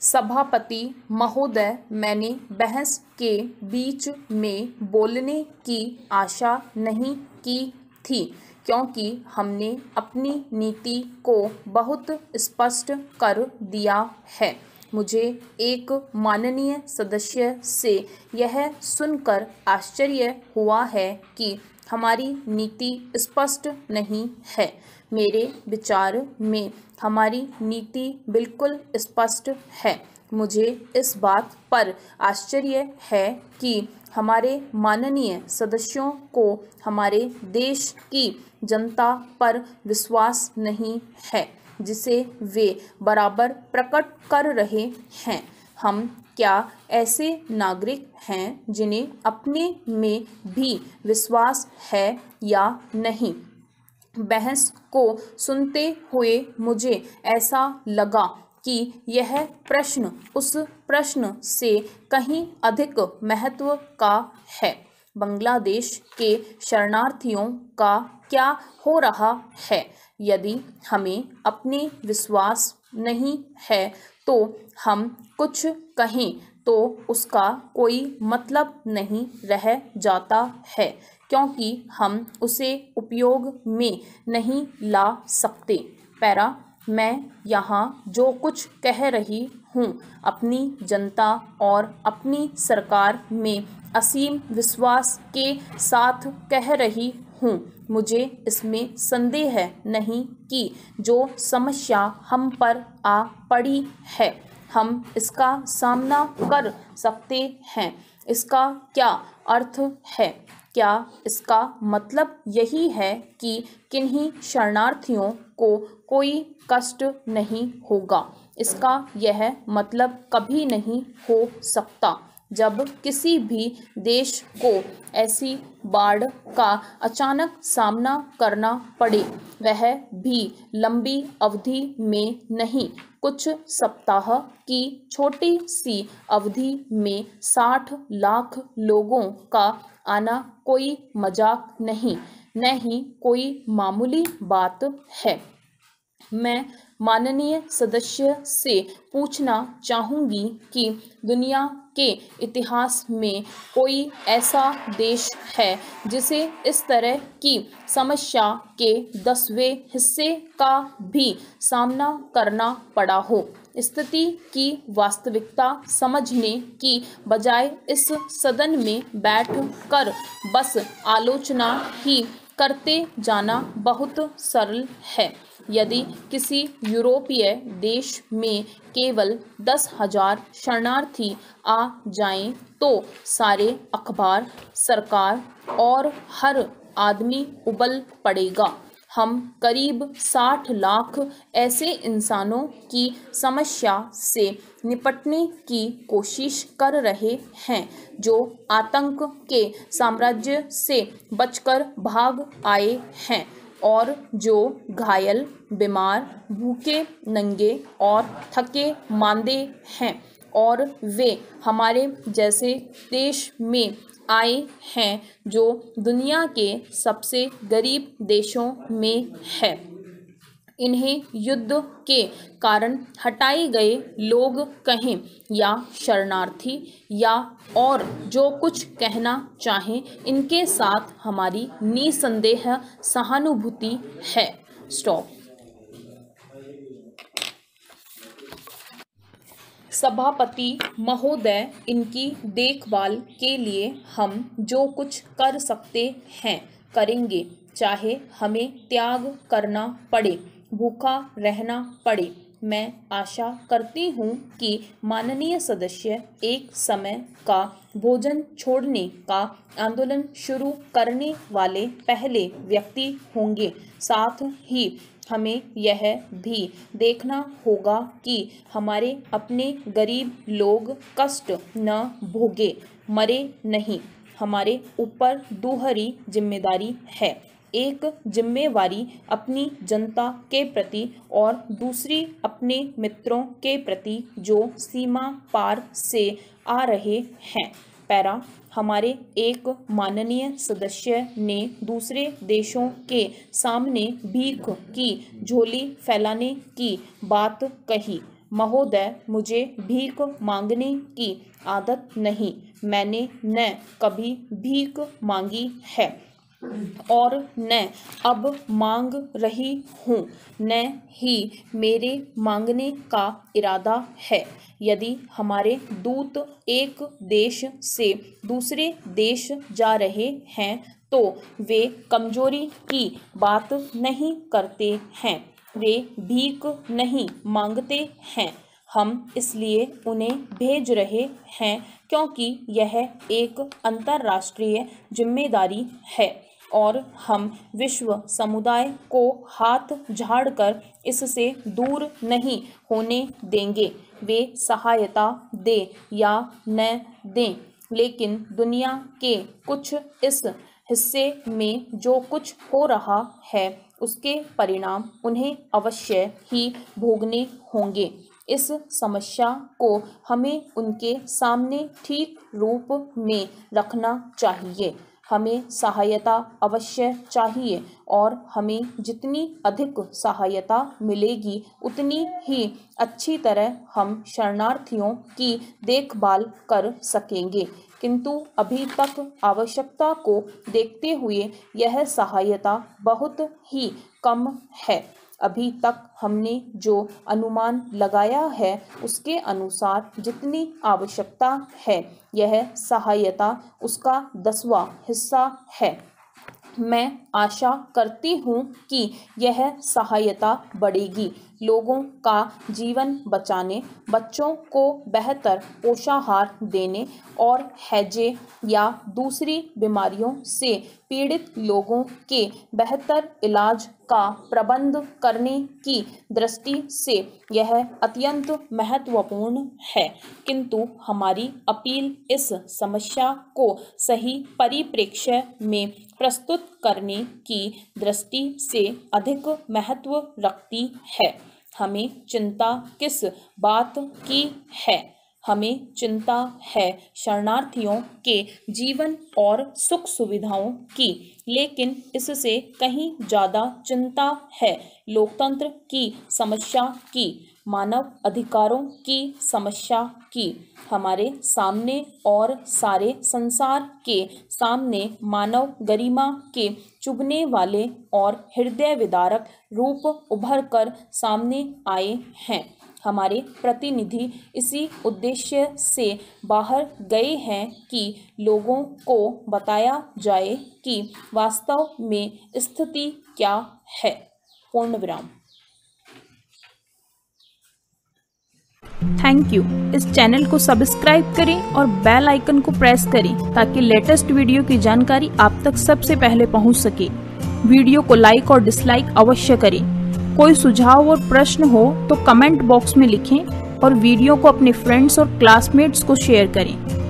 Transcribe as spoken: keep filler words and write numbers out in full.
सभापति महोदय, मैंने बहस के बीच में बोलने की आशा नहीं की थी, क्योंकि हमने अपनी नीति को बहुत स्पष्ट कर दिया है। मुझे एक माननीय सदस्य से यह सुनकर आश्चर्य हुआ है कि हमारी नीति स्पष्ट नहीं है। मेरे विचार में हमारी नीति बिल्कुल स्पष्ट है। मुझे इस बात पर आश्चर्य है कि हमारे माननीय सदस्यों को हमारे देश की जनता पर विश्वास नहीं है, जिसे वे बराबर प्रकट कर रहे हैं। हम क्या ऐसे नागरिक हैं जिन्हें अपने में भी विश्वास है या नहीं? बहस को सुनते हुए मुझे ऐसा लगा कि यह प्रश्न उस प्रश्न से कहीं अधिक महत्व का है। बांग्लादेश के शरणार्थियों का क्या हो रहा है? यदि हमें अपने विश्वास नहीं है तो हम कुछ कहें तो उसका कोई मतलब नहीं रह जाता है, क्योंकि हम उसे उपयोग में नहीं ला सकते। पैरा, मैं यहाँ जो कुछ कह रही हूँ अपनी जनता और अपनी सरकार में असीम विश्वास के साथ कह रही हूँ। मुझे इसमें संदेह नहीं कि जो समस्या हम पर आ पड़ी है, हम इसका सामना कर सकते हैं। इसका क्या अर्थ है? क्या इसका मतलब यही है कि किन्हीं शरणार्थियों को कोई कष्ट नहीं होगा? इसका यह मतलब कभी नहीं हो सकता। जब किसी भी देश को ऐसी बाढ़ का अचानक सामना करना पड़े, वह भी लंबी अवधि में नहीं, कुछ सप्ताह की छोटी सी अवधि में साठ लाख लोगों का आना कोई मजाक नहीं, न ही कोई मामूली बात है। मैं माननीय सदस्य से पूछना चाहूँगी कि दुनिया के इतिहास में कोई ऐसा देश है जिसे इस तरह की समस्या के दसवें हिस्से का भी सामना करना पड़ा हो। स्थिति की वास्तविकता समझने की बजाय इस सदन में बैठ कर बस आलोचना ही करते जाना बहुत सरल है। यदि किसी यूरोपीय देश में केवल दस हजार शरणार्थी आ जाएं तो सारे अखबार, सरकार और हर आदमी उबल पड़ेगा। हम करीब साठ लाख ऐसे इंसानों की समस्या से निपटने की कोशिश कर रहे हैं जो आतंक के साम्राज्य से बचकर भाग आए हैं और जो घायल, बीमार, भूखे, नंगे और थके मांदे हैं, और वे हमारे जैसे देश में आए हैं जो दुनिया के सबसे गरीब देशों में है। इन्हें युद्ध के कारण हटाए गए लोग कहें या शरणार्थी या और जो कुछ कहना चाहें, इनके साथ हमारी निसंदेह सहानुभूति है। स्टॉप। सभापति महोदय, इनकी देखभाल के लिए हम जो कुछ कर सकते हैं करेंगे, चाहे हमें त्याग करना पड़े, भूखा रहना पड़े। मैं आशा करती हूँ कि माननीय सदस्य एक समय का भोजन छोड़ने का आंदोलन शुरू करने वाले पहले व्यक्ति होंगे। साथ ही हमें यह भी देखना होगा कि हमारे अपने गरीब लोग कष्ट न भोगे, मरे नहीं। हमारे ऊपर दूहरी जिम्मेदारी है, एक जिम्मेवारी अपनी जनता के प्रति और दूसरी अपने मित्रों के प्रति जो सीमा पार से आ रहे हैं। पैरा, हमारे एक माननीय सदस्य ने दूसरे देशों के सामने भीख की झोली फैलाने की बात कही। महोदय, मुझे भीख मांगने की आदत नहीं। मैंने न कभी भीख मांगी है और न अब मांग रही हूँ, न ही मेरे मांगने का इरादा है। यदि हमारे दूत एक देश से दूसरे देश जा रहे हैं तो वे कमजोरी की बात नहीं करते हैं, वे भीख नहीं मांगते हैं। हम इसलिए उन्हें भेज रहे हैं क्योंकि यह एक अंतर्राष्ट्रीय जिम्मेदारी है और हम विश्व समुदाय को हाथ झाड़कर इससे दूर नहीं होने देंगे। वे सहायता दें या न दें, लेकिन दुनिया के कुछ इस हिस्से में जो कुछ हो रहा है उसके परिणाम उन्हें अवश्य ही भोगने होंगे। इस समस्या को हमें उनके सामने ठीक रूप में रखना चाहिए। हमें सहायता अवश्य चाहिए और हमें जितनी अधिक सहायता मिलेगी उतनी ही अच्छी तरह हम शरणार्थियों की देखभाल कर सकेंगे, किंतु अभी तक आवश्यकता को देखते हुए यह सहायता बहुत ही कम है। अभी तक हमने जो अनुमान लगाया है उसके अनुसार जितनी आवश्यकता है यह सहायता उसका दसवां हिस्सा है। मैं आशा करती हूँ कि यह सहायता बढ़ेगी। लोगों का जीवन बचाने, बच्चों को बेहतर पोषाहार देने और हैजे या दूसरी बीमारियों से पीड़ित लोगों के बेहतर इलाज का प्रबंध करने की दृष्टि से यह अत्यंत महत्वपूर्ण है, किंतु हमारी अपील इस समस्या को सही परिप्रेक्ष्य में प्रस्तुत करने की दृष्टि से अधिक महत्व रखती है। हमें चिंता किस बात की है? हमें चिंता है शरणार्थियों के जीवन और सुख सुविधाओं की, लेकिन इससे कहीं ज़्यादा चिंता है लोकतंत्र की समस्या की, मानव अधिकारों की समस्या की। हमारे सामने और सारे संसार के सामने मानव गरिमा के चुभने वाले और हृदय विदारक रूप उभर कर सामने आए हैं। हमारे प्रतिनिधि इसी उद्देश्य से बाहर गए हैं कि लोगों को बताया जाए कि वास्तव में स्थिति क्या है। पूर्ण विराम। Thank you. इस चैनल को सब्सक्राइब करें और बेल आइकन को प्रेस करें ताकि लेटेस्ट वीडियो की जानकारी आप तक सबसे पहले पहुंच सके। वीडियो को लाइक और डिसलाइक अवश्य करें। कोई सुझाव और प्रश्न हो तो कमेंट बॉक्स में लिखें और वीडियो को अपने फ्रेंड्स और क्लासमेट्स को शेयर करें।